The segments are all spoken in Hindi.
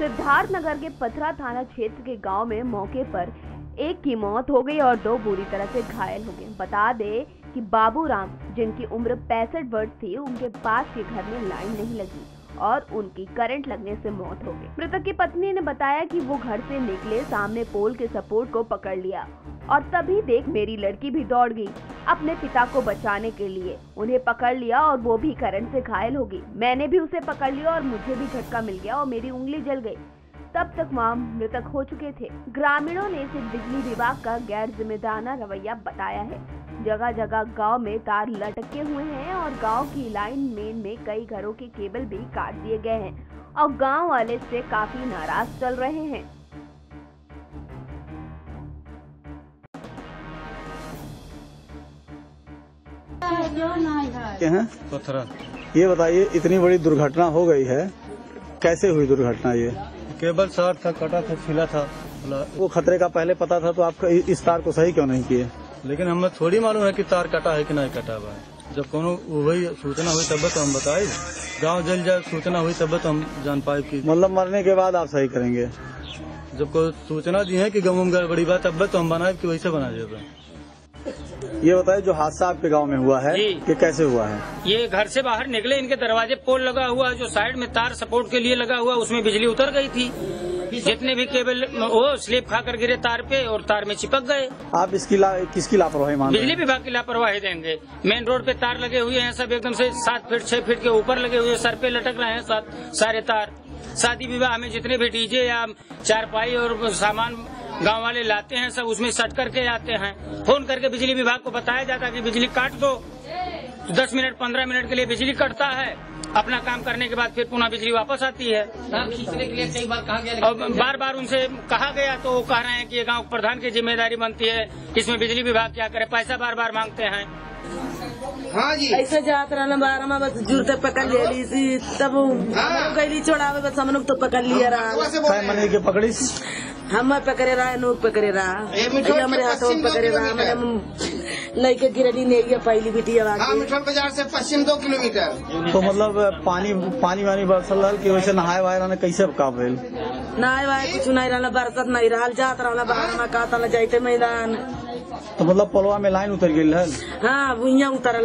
सिद्धार्थनगर के पथरा थाना क्षेत्र के गांव में मौके पर एक की मौत हो गई और 2 बुरी तरह से घायल हो गए। बता दे कि बाबूराम, जिनकी उम्र 65 वर्ष थी, उनके पास के घर में लाइन नहीं लगी और उनकी करंट लगने से मौत हो गई। मृतक की पत्नी ने बताया कि वो घर से निकले, सामने पोल के सपोर्ट को पकड़ लिया और तभी देख मेरी लड़की भी दौड़ गई अपने पिता को बचाने के लिए। उन्हें पकड़ लिया और वो भी करंट से घायल हो गई। मैंने भी उसे पकड़ लिया और मुझे भी झटका मिल गया और मेरी उंगली जल गई। तब तक मां मृतक हो चुके थे। ग्रामीणों ने इसे बिजली विभाग का गैर जिम्मेदाराना रवैया बताया है। जगह जगह गांव में तार लटके हुए हैं और गांव की लाइन मेन में कई घरों के केबल भी काट दिए गए हैं और गांव वाले इससे काफी नाराज चल रहे हैं। पथरा। ये बताइए, इतनी बड़ी दुर्घटना हो गई है, कैसे हुई दुर्घटना? ये केबल शॉर्ट था, कटा था, छिला था। वो खतरे का पहले पता था तो आप इस तार को सही क्यों नहीं किए? लेकिन हमें थोड़ी मालूम है कि तार कटा है कि नहीं कटा हुआ है। जब कोनो वही सूचना हुई तब तो हम बताए, गांव जल जाए सूचना हुई तब तो हम जान पाए कि मतलब मरने के बाद आप सही करेंगे? जब कोई सूचना दी है कि गाँव में गड़बड़ी बात तब तो हम बनाए कि वैसे बना जाए। ये बताइए, जो हादसा आपके गांव में हुआ है ये कैसे हुआ है? ये घर से बाहर निकले, इनके दरवाजे पोल लगा हुआ है, जो साइड में तार सपोर्ट के लिए लगा हुआ, उसमें बिजली उतर गई थी। जितने भी केबल वो स्लिप खाकर गिरे तार पे और तार में चिपक गए। आप किसकी लापरवाही मानते हैं? बिजली विभाग की लापरवाही देंगे। मेन रोड पे तार लगे हुए हैं, सब एकदम से 7 फीट 6 फीट के ऊपर लगे हुए, सर पे लटक रहे हैं सारे तार। शादी विवाह में जितने भी डीजे या चारपाई और सामान गांव वाले लाते हैं, सब उसमें सट करके आते हैं। फोन करके बिजली विभाग को बताया जाता है कि बिजली काट दो। 10 मिनट 15 मिनट के लिए बिजली कटता है, अपना काम करने के बाद फिर पुनः बिजली वापस आती है। खींचने के लिए कई बार कहा गया, और बार उनसे कहा गया तो वो कह रहे हैं कि ये गांव प्रधान की जिम्मेदारी बनती है, इसमें बिजली विभाग क्या करे, पैसा बार मांगते हैं। हाँ जी, ऐसे जात रहना बार में बस जूते पकड़ ले तब गैली छोड़ावे, बस हम लोग तो पकड़ लिया रहा के पकड़ी, हम पकड़े रहा, नोक पकड़े रहा, हमारे हाथों में पकड़े रहा। लड़के गिरडी नहीं पहली बिटिया मिठल बाजार से पश्चिम 2 किलोमीटर। तो मतलब पानी वानी बरसल रहा कि वैसे नहाए वाए रहना कैसे काम भेल? नहाए वाए कुछ नहीं रहना, बरसत नहीं रहा, जात रहना बाहर में कहता जाते मैदान। तो मतलब पलवा में लाइन उतर गई है? हाँ, भुइया उतरल।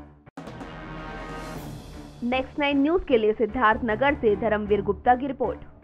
नेक्स्ट 9 न्यूज के लिए सिद्धार्थनगर से धर्मवीर गुप्ता की रिपोर्ट।